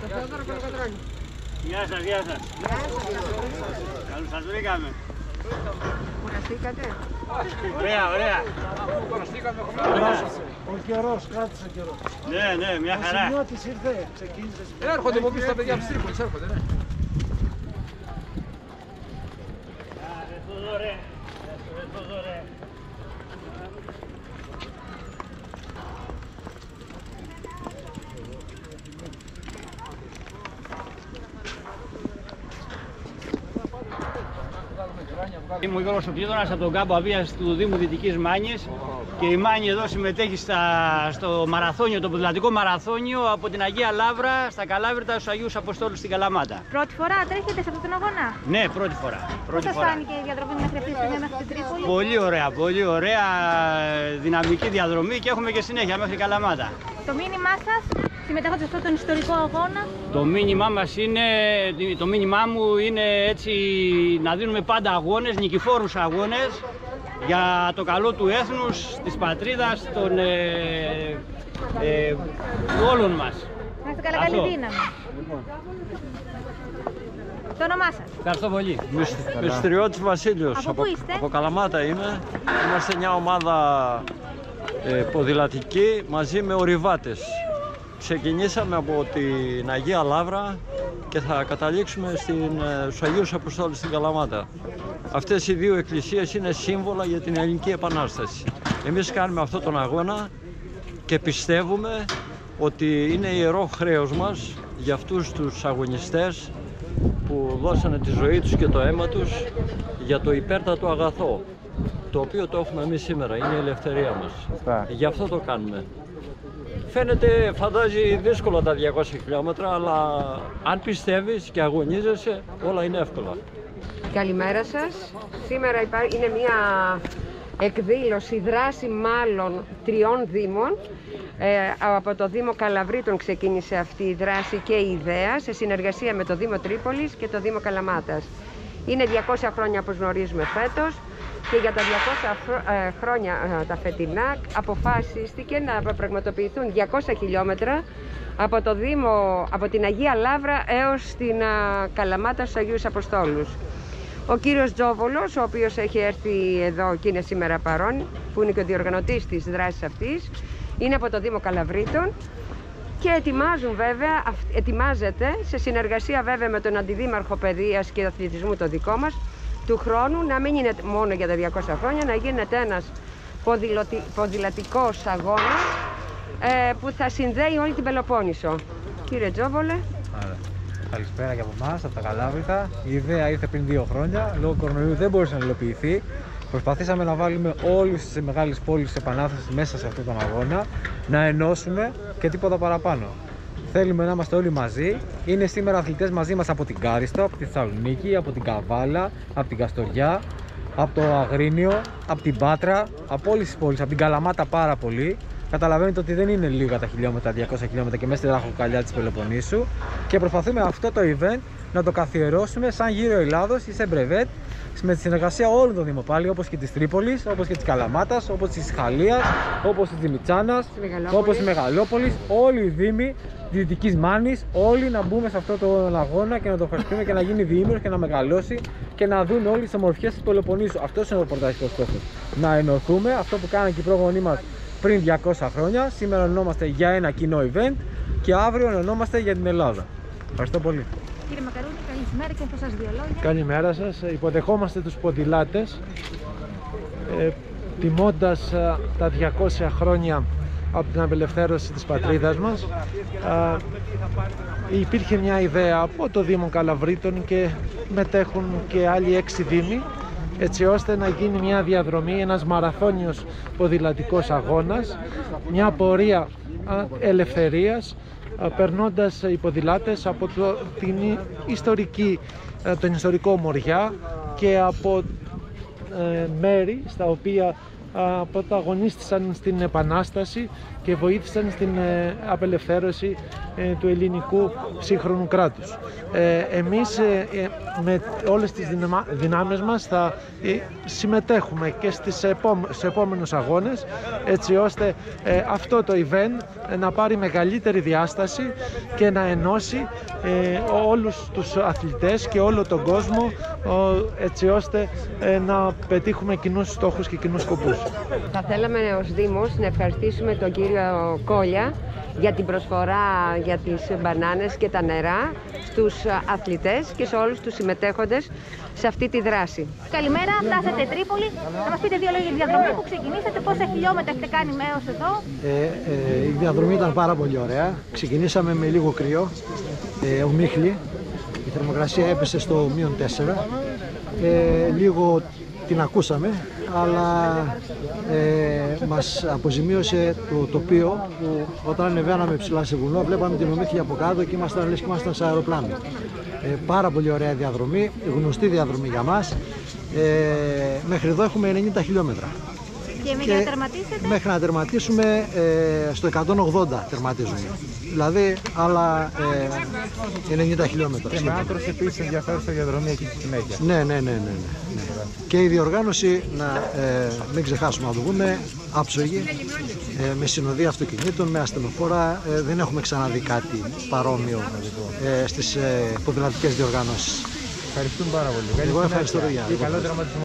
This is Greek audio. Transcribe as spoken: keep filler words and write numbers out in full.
Το Θεόδωρο Κολοκοτρώνη. Γεια σας, γεια σας. Καλώς σας βρήκαμε. Κουραστήκατε? Ωραία, ωραία. Ο καιρός, κράτησε ο καιρός. Ναι, ναι, μια Ο χαρά. Σημειώτης ήρθε, ξεκίνησε. Έρχονται μου πεις τα παιδιά από τις Τρίπολης, έρχονται, ναι. Είμαι ο Γιώργος Οπλίδωνας από τον κάμπο Αβίας του Δήμου Δυτικής Μάνης και η Μάνη εδώ συμμετέχει στα, στο μαραθώνιο, το ποδηλατικό μαραθώνιο από την Αγία Λαύρα στα Καλάβρητα στους Αγίους Αποστόλους στην Καλαμάτα. Πρώτη φορά τρέχετε σε αυτόν τον αγώνα? Ναι, πρώτη φορά. Πρώτη Πώς σας φορά. φάνηκε η διαδρομή μέχρι αυτή τη στιγμή, μέχρι την Τρίπολη? Πολύ ωραία, πολύ ωραία δυναμική διαδρομή και έχουμε και συνέχεια μέχρι Καλαμάτα. Το μήνυμά σας συμμετέχοντας σε αυτόν τον ιστορικό αγώνα? Το μήνυμά μας είναι, το μήνυμά μου είναι έτσι να δίνουμε πάντα αγώνες, νικηφόρους αγώνες για το καλό του έθνους, της πατρίδας, των ε, ε, όλων μας. Να είστε καλά, καλή δύναμη. Το όνομά σας? Ευχαριστώ πολύ. Μυστριώτης Βασίλειος. Από πού είστε? Από Καλαμάτα είμαι. Είμαστε μια ομάδα ε, ποδηλατική μαζί με ορειβάτες. Ξεκινήσαμε από την Αγία Λαύρα και θα καταλήξουμε στην, στους Αγίους Αποστόλους στην Καλαμάτα. Αυτές οι δύο εκκλησίες είναι σύμβολα για την Ελληνική Επανάσταση. Εμείς κάνουμε αυτόν τον αγώνα και πιστεύουμε ότι είναι ιερό χρέος μας για αυτούς τους αγωνιστές που δώσανε τη ζωή τους και το αίμα τους για το υπέρτατο αγαθό, το οποίο το έχουμε εμείς σήμερα, είναι η ελευθερία μας. Αυτά. Γι' αυτό το κάνουμε. Φαίνεται, φαντάζει δύσκολα τα διακόσια χιλιόμετρα, αλλά αν πιστεύεις και αγωνίζεσαι, όλα είναι εύκολα. Καλημέρα σας. Σήμερα είναι μια εκδήλωση, δράση μάλλον τριών δήμων. Ε, από το Δήμο Καλαβρίτων ξεκίνησε αυτή η δράση και η ιδέα σε συνεργασία με το Δήμο Τρίπολης και το Δήμο Καλαμάτας. Είναι διακόσια χρόνια όπως γνωρίζουμε φέτος και για τα διακόσια χρόνια τα φετινά αποφάσιστηκε να πραγματοποιηθούν διακόσια χιλιόμετρα από, το Δήμο, από την Αγία Λαύρα έως την Καλαμάτα στους Αγίους Αποστόλους. Ο κύριος Τζόβολος, ο οποίος έχει έρθει εδώ και είναι σήμερα παρόν, που είναι και ο διοργανωτής της δράσης αυτής, είναι από το Δήμο Καλαβρίτων και ετοιμάζουν βέβαια, ετοιμάζεται σε συνεργασία βέβαια με τον Αντιδήμαρχο Παιδείας και Αθλητισμού το δικό μας, του χρόνου να μην είναι μόνο για τα διακόσια χρόνια, να γίνεται ένας ποδηλατικός αγώνας ε, που θα συνδέει όλη την Πελοπόννησο. Κύριε Τζόβολε. Άρα. Καλησπέρα και από εμάς, από τα Καλάβρητα. Η ιδέα ήρθε πριν δύο χρόνια, λόγω κορονοϊού δεν μπορούσε να υλοποιηθεί. Προσπαθήσαμε να βάλουμε όλες τις μεγάλες πόλεις της Επανάστασης μέσα σε αυτόν τον αγώνα, να ενώσουμε και τίποτα παραπάνω. Θέλουμε να είμαστε όλοι μαζί. Είναι σήμερα αθλητές μαζί μας από την Κάριστο, από τη Θεσσαλονίκη, από την Καβάλα, από την Καστοριά, από το Αγρίνιο, από την Πάτρα, από όλες τις πόλεις, από την Καλαμάτα πάρα πολύ. Καταλαβαίνετε ότι δεν είναι λίγα τα χιλιόμετρα, διακόσια χιλιόμετρα και μέσα στη ραχοκαλιά της Πελοποννήσου. Και προσπαθούμε αυτό το event να το καθιερώσουμε σαν γύρο Ελλάδος ή σε μπρεβέτ, με τη συνεργασία όλων των δημοπάλιων, όπως και της Τρίπολης, όπως και της Καλαμάτας, όπως της Χαλίας, όπως της Δημητσάνας, όπως της Μεγαλόπολης. Όλοι οι δήμοι Δυτικής Μάνης, όλοι να μπούμε σε αυτό το αγώνα και να το ευχαριστούμε και να γίνει διήμερος και να μεγαλώσει και να δουν όλοι τις ομορφιές της Πελοποννήσου. Αυτός είναι ο πρωταρχικός στόχος. Να ενωθούμε, αυτό που κάνανε και οι πρόγονοί μας πριν διακόσια χρόνια. Σήμερα ενωνόμαστε για ένα κοινό event και αύριο ενωνόμαστε για την Ελλάδα. Ευχαριστώ πολύ. Κύριε Μακαρούνη, καλημέρα και από σας δύο λόγια. Καλημέρα σας. Υποδεχόμαστε τους ποδηλάτες, ε, τιμώντας ε, τα διακόσια χρόνια από την απελευθέρωση της πατρίδας μας. Ε, υπήρχε μια ιδέα από το Δήμο Καλαβρίτων και μετέχουν και άλλοι έξι δήμοι, έτσι ώστε να γίνει μια διαδρομή, ένας μαραθώνιος ποδηλατικός αγώνας, μια πορεία ελευθερίας, περνώντας οι ποδηλάτες από το, την ιστορική, τον ιστορικό Μοριά και από ε, μέρη στα οποία πρωταγωνίστησαν στην Επανάσταση και βοήθησαν στην ε, απελευθέρωση ε, του ελληνικού σύγχρονου κράτους. Ε, εμείς ε, ε, με όλες τις δυναμα, δυνάμεις μας θα ε, συμμετέχουμε και στις επόμε, στους επόμενους αγώνες, έτσι ώστε ε, αυτό το event να πάρει μεγαλύτερη διάσταση και να ενώσει ε, όλους τους αθλητές και όλο τον κόσμο, έτσι ώστε ε, να πετύχουμε κοινούς στόχους και κοινούς σκοπούς. Θα θέλαμε ως Δήμος να ευχαριστήσουμε τον κύριο Κόλια για την προσφορά για τις μπανάνες και τα νερά στους αθλητές και σε όλους τους συμμετέχοντες σε αυτή τη δράση. Καλημέρα, φτάσατε Τρίπολη. Θα μας πείτε δύο λόγια για τη διαδρομή που ξεκινήσατε, πόσα χιλιόμετρα έχετε κάνει έως εδώ? Ε, ε, η διαδρομή ήταν πάρα πολύ ωραία. Ξεκινήσαμε με λίγο κρύο, ε, ομίχλη. Η θερμοκρασία έπεσε στο μείον τέσσερα. Ε, λίγο την ακούσαμε, αλλά ε, μας αποζημίωσε το τοπίο που όταν ανεβαίναμε ψηλά σε βουνό βλέπαμε την ομίχλη από κάτω και ήμασταν λες και ήμασταν σε αεροπλάνο. Ε, πάρα πολύ ωραία διαδρομή, γνωστή διαδρομή για μας. Ε, μέχρι εδώ έχουμε ενενήντα χιλιόμετρα. Και μέχρι να τερματίσετε? Μέχρι να τερματίσουμε ε, στο εκατόν ογδόντα τερματίζουμε. Δηλαδή άλλα ε, ενενήντα χιλιόμετρα. Και με άντρος επίσης ενδιαφέρουσα διαδρομή εκεί στη συνέχεια. Ναι, ναι, ναι, ναι, ναι. Και η διοργάνωση, να ε, μην ξεχάσουμε να το πούμε, άψογη, ε, με συνοδεία αυτοκινήτων, με ασθενοφόρα. Ε, δεν έχουμε ξαναδεί κάτι παρόμοιο ε, στις ε, ποδηλατικές διοργανώσεις. Ευχαριστούμε πάρα πολύ. Εγώ ευχαριστώ, παιδιά.